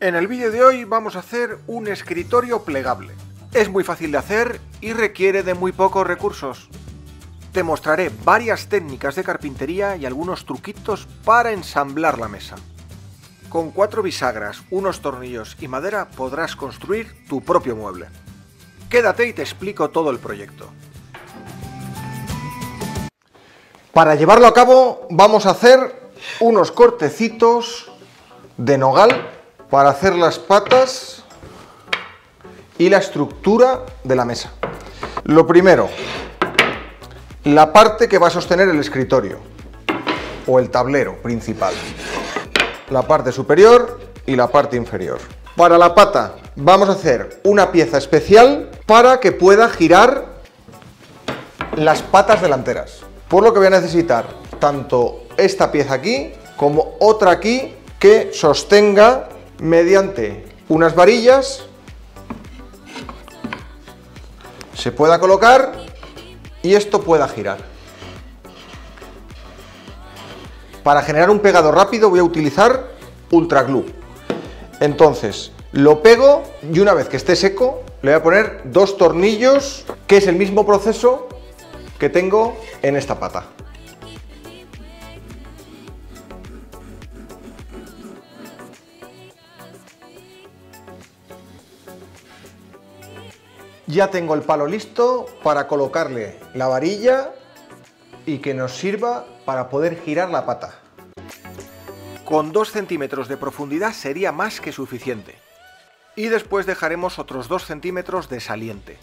En el vídeo de hoy vamos a hacer un escritorio plegable. Es muy fácil de hacer y requiere de muy pocos recursos. Te mostraré varias técnicas de carpintería y algunos truquitos para ensamblar la mesa. Con 4 bisagras, unos tornillos y madera podrás construir tu propio mueble. Quédate y te explico todo el proyecto. Para llevarlo a cabo vamos a hacer unos cortecitos de nogal para hacer las patas y la estructura de la mesa. Lo primero, la parte que va a sostener el escritorio o el tablero principal. La parte superior y la parte inferior. Para la pata vamos a hacer una pieza especial para que pueda girar las patas delanteras. Por lo que voy a necesitar tanto esta pieza aquí como otra aquí que sostenga mediante unas varillas, se pueda colocar y esto pueda girar. Para generar un pegado rápido voy a utilizar Ultra Glue. Entonces lo pego y una vez que esté seco le voy a poner 2 tornillos, que es el mismo proceso que tengo en esta pata. Ya tengo el palo listo para colocarle la varilla y que nos sirva para poder girar la pata. Con 2 centímetros de profundidad sería más que suficiente. Y después dejaremos otros 2 centímetros de saliente.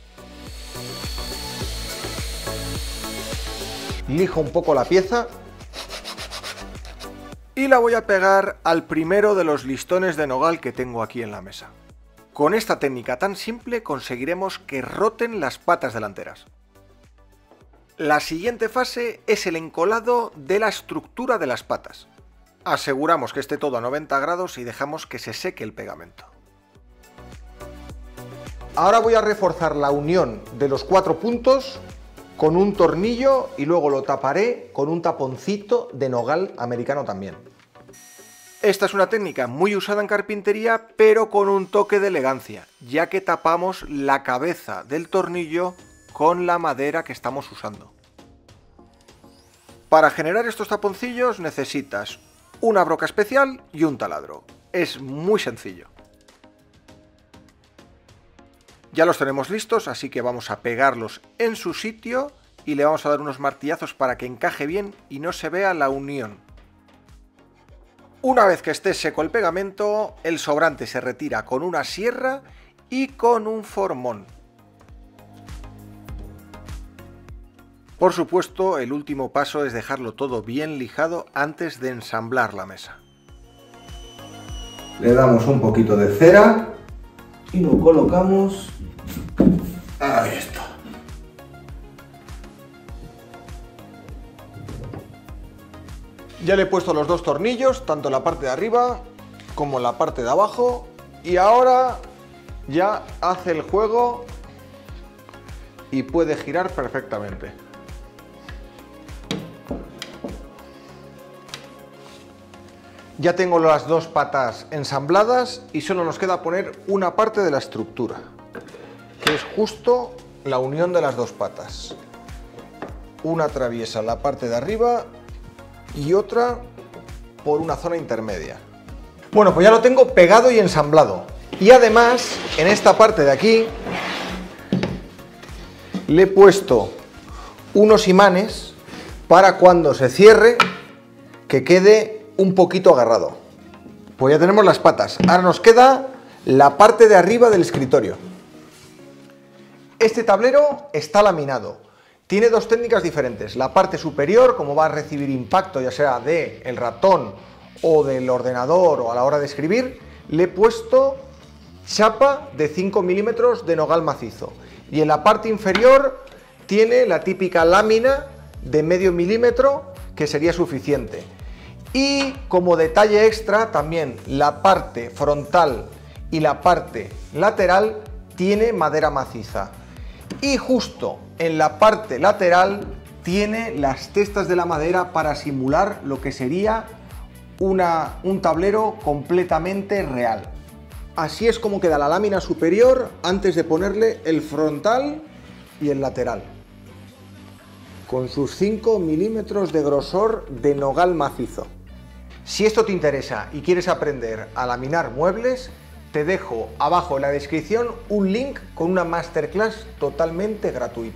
Lijo un poco la pieza y la voy a pegar al primero de los listones de nogal que tengo aquí en la mesa. Con esta técnica tan simple conseguiremos que roten las patas delanteras. La siguiente fase es el encolado de la estructura de las patas. Aseguramos que esté todo a 90 grados y dejamos que se seque el pegamento. Ahora voy a reforzar la unión de los 4 puntos con un tornillo y luego lo taparé con un taponcito de nogal americano también. Esta es una técnica muy usada en carpintería, pero con un toque de elegancia, ya que tapamos la cabeza del tornillo con la madera que estamos usando. Para generar estos taponcillos necesitas una broca especial y un taladro. Es muy sencillo. Ya los tenemos listos, así que vamos a pegarlos en su sitio y le vamos a dar unos martillazos para que encaje bien y no se vea la unión. Una vez que esté seco el pegamento, el sobrante se retira con una sierra y con un formón. Por supuesto, el último paso es dejarlo todo bien lijado antes de ensamblar la mesa. Le damos un poquito de cera y lo colocamos. Ahí está. Ya le he puesto los 2 tornillos, tanto en la parte de arriba como en la parte de abajo, y ahora ya hace el juego y puede girar perfectamente. Ya tengo las 2 patas ensambladas y solo nos queda poner una parte de la estructura, que es justo la unión de las 2 patas. Una atraviesa la parte de arriba y otra por una zona intermedia. Bueno, pues ya lo tengo pegado y ensamblado. Y además, en esta parte de aquí, le he puesto unos imanes para cuando se cierre, que quede un poquito agarrado. Pues ya tenemos las patas. Ahora nos queda la parte de arriba del escritorio. Este tablero está laminado. Tiene 2 técnicas diferentes. La parte superior, como va a recibir impacto ya sea del ratón o del ordenador o a la hora de escribir, le he puesto chapa de 5 milímetros de nogal macizo. Y en la parte inferior tiene la típica lámina de medio milímetro, que sería suficiente. Y como detalle extra, también la parte frontal y la parte lateral tiene madera maciza. Y justo en la parte lateral tiene las testas de la madera para simular lo que sería un tablero completamente real. Así es como queda la lámina superior antes de ponerle el frontal y el lateral, con sus 5 milímetros de grosor de nogal macizo. Si esto te interesa y quieres aprender a laminar muebles, te dejo abajo en la descripción un link con una masterclass totalmente gratuita.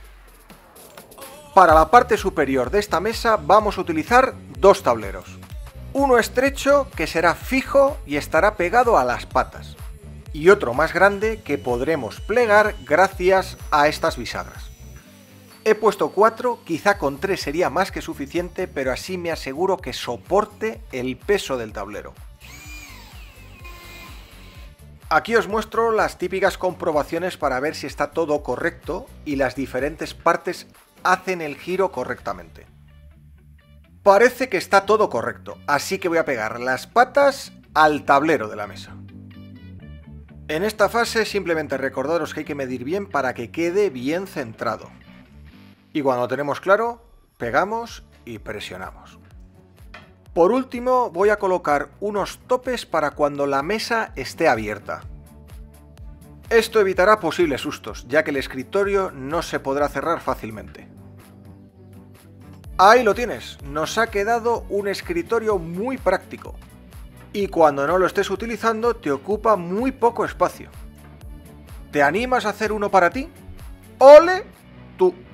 Para la parte superior de esta mesa vamos a utilizar dos tableros. Uno estrecho que será fijo y estará pegado a las patas, y otro más grande que podremos plegar gracias a estas bisagras. He puesto 4, quizá con 3 sería más que suficiente, pero así me aseguro que soporte el peso del tablero. Aquí os muestro las típicas comprobaciones para ver si está todo correcto y las diferentes partes hacen el giro correctamente. Parece que está todo correcto, así que voy a pegar las patas al tablero de la mesa. En esta fase simplemente recordaros que hay que medir bien para que quede bien centrado. Y cuando lo tenemos claro, pegamos y presionamos. Por último, voy a colocar unos topes para cuando la mesa esté abierta. Esto evitará posibles sustos, ya que el escritorio no se podrá cerrar fácilmente. Ahí lo tienes, nos ha quedado un escritorio muy práctico. Y cuando no lo estés utilizando, te ocupa muy poco espacio. ¿Te animas a hacer uno para ti? ¡Ole tú!